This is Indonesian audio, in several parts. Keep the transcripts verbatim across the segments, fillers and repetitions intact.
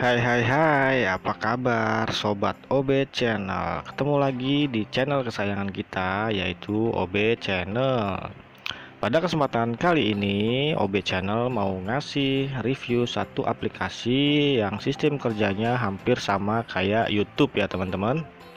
Hai hai hai, apa kabar Sobat O B Channel? Ketemu lagi di channel kesayangan kita, yaitu O B Channel. Pada kesempatan kali ini, O B Channel mau ngasih review satu aplikasi yang sistem kerjanya hampir sama kayak YouTube ya teman-teman.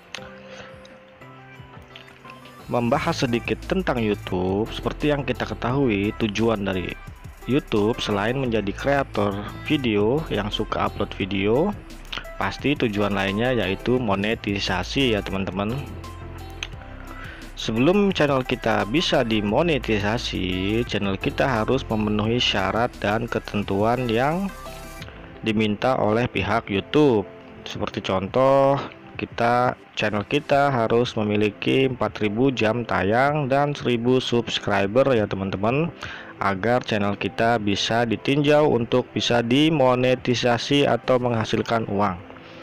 Membahas sedikit tentang YouTube, seperti yang kita ketahui, tujuan dari YouTube selain menjadi kreator video yang suka upload video, pasti tujuan lainnya yaitu monetisasi ya teman-teman. Sebelum channel kita bisa dimonetisasi, channel kita harus memenuhi syarat dan ketentuan yang diminta oleh pihak YouTube. Seperti contoh, kita channel kita harus memiliki empat ribu jam tayang dan seribu subscriber ya teman-teman, agar channel kita bisa ditinjau untuk bisa dimonetisasi atau menghasilkan uang.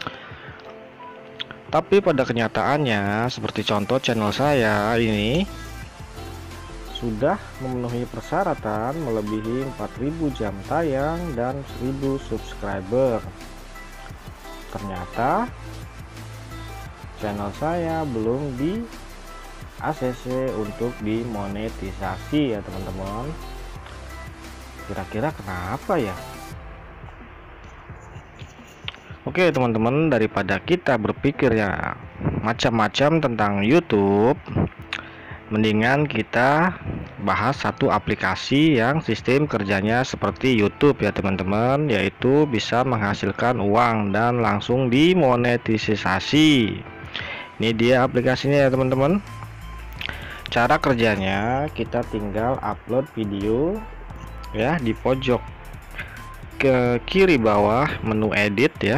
Tapi pada kenyataannya, seperti contoh channel saya ini sudah memenuhi persyaratan melebihi empat ribu jam tayang dan seribu subscriber. Ternyata channel saya belum di A C C untuk dimonetisasi ya teman-teman. Kira-kira kenapa ya? Oke teman-teman, daripada kita berpikir ya macam-macam tentang YouTube, mendingan kita bahas satu aplikasi yang sistem kerjanya seperti YouTube ya teman-teman, yaitu bisa menghasilkan uang dan langsung dimonetisasi. Ini dia aplikasinya ya teman-teman. Cara kerjanya, kita tinggal upload video ya di pojok ke kiri bawah menu edit ya.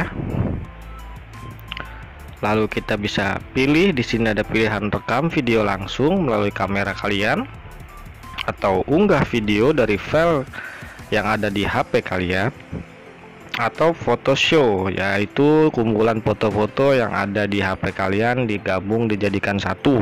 Lalu kita bisa pilih, di sini ada pilihan rekam video langsung melalui kamera kalian, atau unggah video dari file yang ada di H P kalian, atau foto show, yaitu kumpulan foto-foto yang ada di H P kalian digabung dijadikan satu.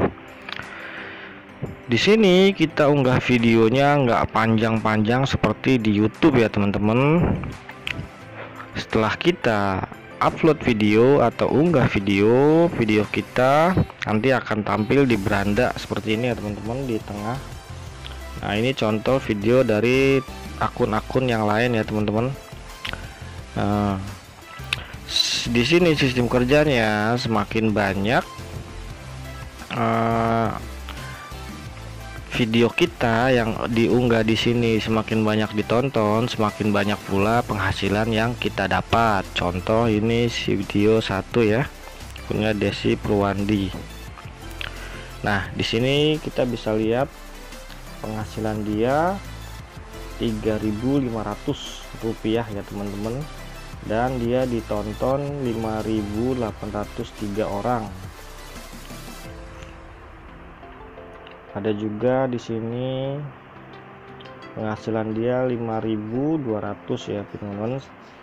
Di sini kita unggah videonya nggak panjang-panjang seperti di YouTube ya teman-teman. Setelah kita upload video atau unggah video, video kita nanti akan tampil di beranda seperti ini ya teman-teman, di tengah. Nah, ini contoh video dari akun-akun yang lain ya teman-teman. Nah, di sini sistem kerjanya semakin banyak uh, video kita yang diunggah di sini, semakin banyak ditonton, semakin banyak pula penghasilan yang kita dapat. Contoh ini video satu ya, punya Desi Purwandi. Nah, di sini kita bisa lihat penghasilan dia tiga ribu lima ratus rupiah ya teman-teman, dan dia ditonton lima ribu delapan ratus tiga orang. Ada juga di sini penghasilan dia lima ribu dua ratus ya teman-teman.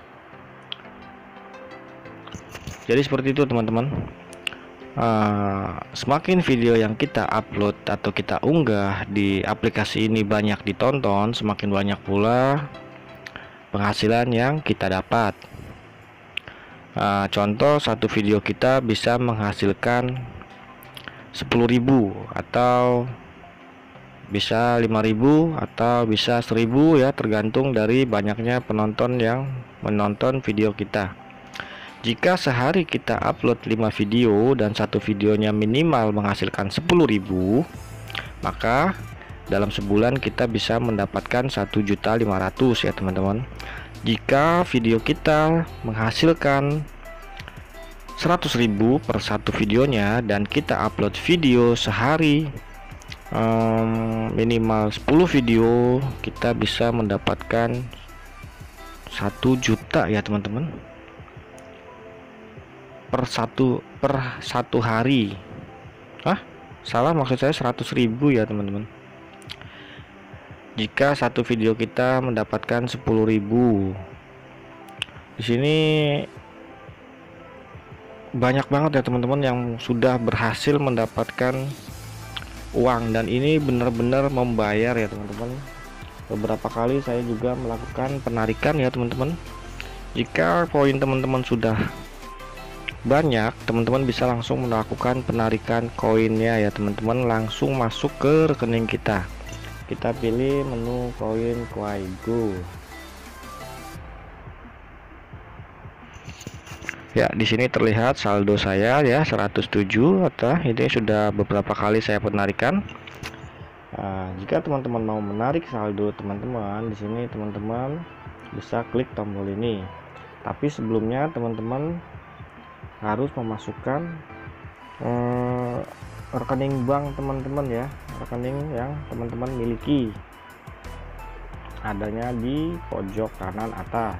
Jadi seperti itu teman-teman. Uh, semakin video yang kita upload atau kita unggah di aplikasi ini banyak ditonton, semakin banyak pula penghasilan yang kita dapat. Uh, contoh, satu video kita bisa menghasilkan sepuluh ribu, atau bisa lima ribu, atau bisa seribu ya, tergantung dari banyaknya penonton yang menonton video kita. Jika sehari kita upload lima video dan satu videonya minimal menghasilkan sepuluh ribu, maka dalam sebulan kita bisa mendapatkan satu juta lima ratus ribu ya teman-teman. Jika video kita menghasilkan seratus ribu per satu videonya dan kita upload video sehari um, minimal sepuluh video, kita bisa mendapatkan satu juta ya teman-teman, per satu per satu hari. Ah, salah, maksud saya seratus ribu ya teman-teman. Jika satu video kita mendapatkan sepuluh ribu, di sini banyak banget ya teman-teman yang sudah berhasil mendapatkan uang, dan ini benar-benar membayar ya teman-teman. Beberapa kali saya juga melakukan penarikan ya teman-teman. Jika poin teman-teman sudah banyak, teman-teman bisa langsung melakukan penarikan koinnya ya teman-teman, langsung masuk ke rekening kita. Kita pilih menu koin Kuaigo. Ya, di sini terlihat saldo saya ya seratus tujuh, atau ini sudah beberapa kali saya penarikan. Nah, jika teman-teman mau menarik saldo teman-teman, di sini teman-teman bisa klik tombol ini. Tapi sebelumnya teman-teman harus memasukkan eh, rekening bank teman-teman ya, rekening yang teman-teman miliki. Adanya di pojok kanan atas.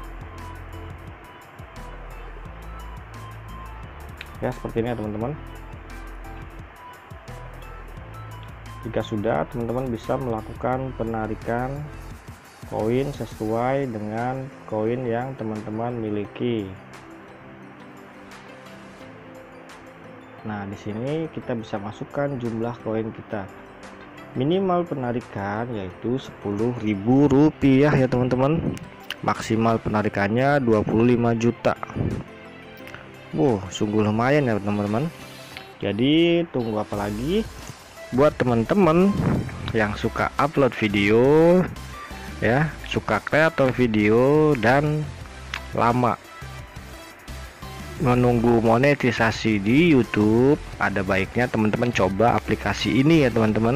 Ya, seperti ini ya teman-teman. Jika sudah, teman-teman bisa melakukan penarikan koin sesuai dengan koin yang teman-teman miliki. Nah, di sini kita bisa masukkan jumlah koin kita. Minimal penarikan yaitu sepuluh ribu rupiah ya teman-teman. Maksimal penarikannya dua puluh lima juta. Wow, sungguh lumayan ya teman-teman. Jadi tunggu apa lagi? Buat teman-teman yang suka upload video ya, suka kreator video dan lama menunggu monetisasi di YouTube, ada baiknya teman-teman coba aplikasi ini ya teman-teman.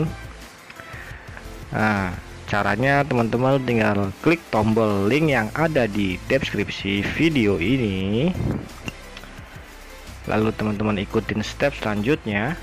Nah, caranya teman-teman tinggal klik tombol link yang ada di deskripsi video ini, lalu teman-teman ikutin step selanjutnya.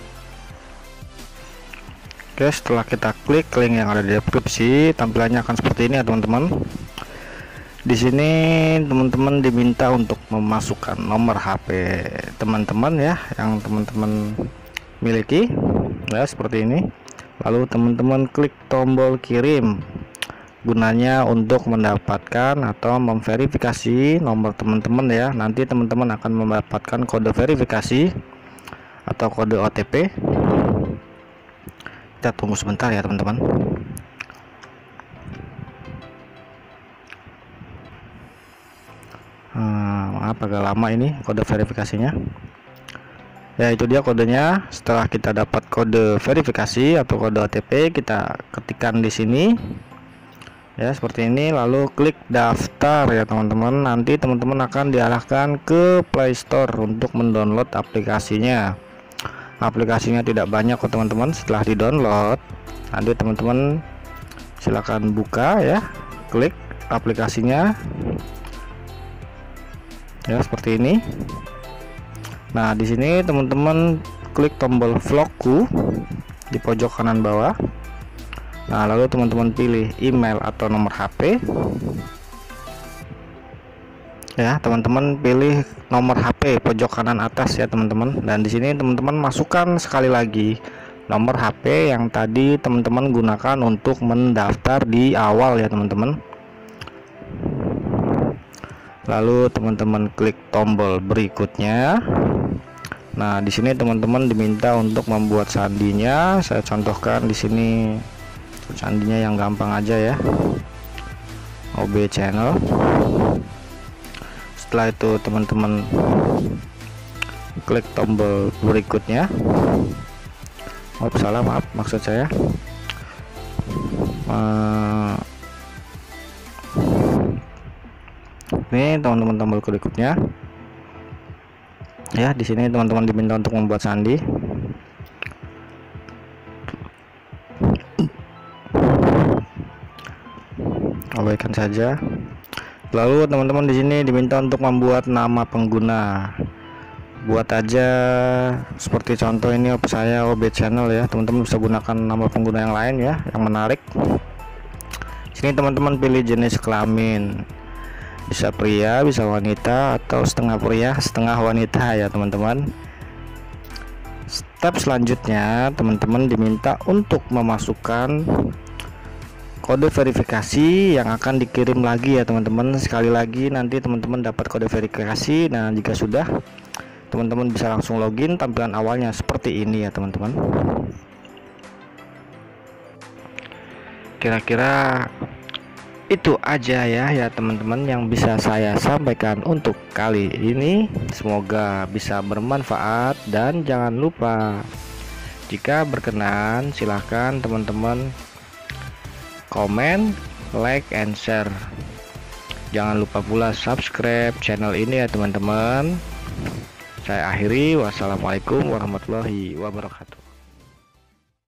Oke, setelah kita klik link yang ada di deskripsi, tampilannya akan seperti ini ya teman-teman. Di sini teman-teman diminta untuk memasukkan nomor H P teman-teman ya, yang teman-teman miliki ya, seperti ini. Lalu teman-teman klik tombol kirim, gunanya untuk mendapatkan atau memverifikasi nomor teman-teman ya. Nanti teman-teman akan mendapatkan kode verifikasi atau kode O T P. Kita tunggu sebentar ya teman-teman. Hmm, maaf agak lama ini kode verifikasinya. Ya, itu dia kodenya. Setelah kita dapat kode verifikasi atau kode O T P, kita ketikkan di sini ya, seperti ini. Lalu klik daftar ya teman-teman. Nanti teman-teman akan diarahkan ke Play Store untuk mendownload aplikasinya. Aplikasinya tidak banyak kok teman-teman. Setelah di-download, nanti teman-teman silakan buka ya, klik aplikasinya ya, seperti ini. Nah, di sini teman-teman klik tombol vlogku di pojok kanan bawah. Nah, lalu teman-teman pilih email atau nomor H P ya, teman-teman pilih nomor H P pojok kanan atas ya teman-teman. Dan di sini teman-teman masukkan sekali lagi nomor H P yang tadi teman-teman gunakan untuk mendaftar di awal ya teman-teman. Lalu teman-teman klik tombol berikutnya. Nah, di sini teman-teman diminta untuk membuat sandinya. Saya contohkan di sini sandinya yang gampang aja ya, O B channel. Setelah itu teman-teman klik tombol berikutnya. Oh, salah, maaf, maksud saya uh, ini teman-teman tombol berikutnya ya. Di sini teman-teman diminta untuk membuat sandi. Abaikan saja. Lalu teman-teman di sini diminta untuk membuat nama pengguna. Buat aja seperti contoh ini saya O B channel ya. Teman-teman bisa gunakan nama pengguna yang lain ya, yang menarik. Sini teman-teman pilih jenis kelamin. Bisa pria, bisa wanita, atau setengah pria, setengah wanita ya teman-teman. Step selanjutnya teman-teman diminta untuk memasukkan kode verifikasi yang akan dikirim lagi ya teman-teman. Sekali lagi nanti teman-teman dapat kode verifikasi. Nah, jika sudah, teman-teman bisa langsung login. Tampilan awalnya seperti ini ya teman-teman. Kira-kira Itu aja ya ya teman-teman yang bisa saya sampaikan untuk kali ini. Semoga bisa bermanfaat, dan jangan lupa jika berkenan silahkan teman-teman komen, like, and share. Jangan lupa pula subscribe channel ini ya teman-teman. Saya akhiri, wassalamualaikum warahmatullahi wabarakatuh.